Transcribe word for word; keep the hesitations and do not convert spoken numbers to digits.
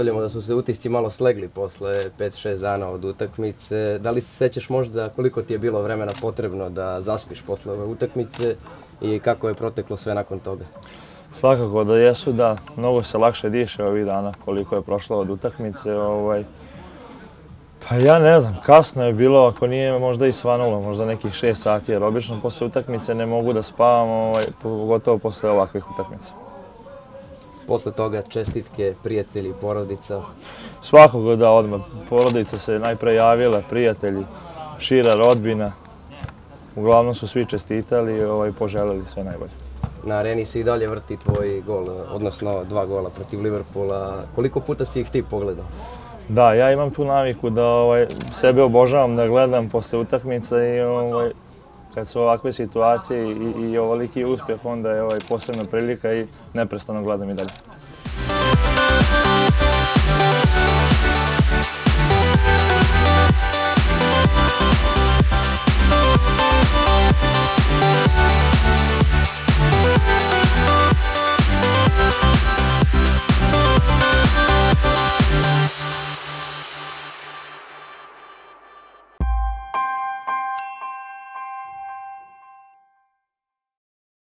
pretpostavljamo da su se utisci malo slegli posle pet šest dana od utakmice. Da li se sećaš možda koliko ti je bilo vremena potrebno da zaspiš posle ove utakmice i kako je proteklo sve nakon toga? Svakako da jesu, da. Mnogo se lakše diše ovih dana koliko je prošlo od utakmice. Ovaj. Pa ja ne znam, kasno je bilo, ako nije možda i svanulo, možda nekih šest sati, jer obično posle utakmice ne mogu da spavam, ovaj, pogotovo posle ovakvih utakmica. Posle toga čestitke, prijatelji, porodica? Svakako da, odmah. Porodica se najpre javila, prijatelji, šira rodbina. Uglavnom su svi čestitali i ovaj, poželjeli sve najbolje. Na areni se i dalje vrti tvoj gol, odnosno dva gola protiv Liverpoola. Koliko puta si ih ti pogledao? Da, ja imam tu naviku da ovaj, sebe obožavam da gledam posle utakmica i ovaj, kad su ovakve situacije i, i ovoliki uspjeh, onda je ovaj, posebna prilika i neprestano gledam i dalje.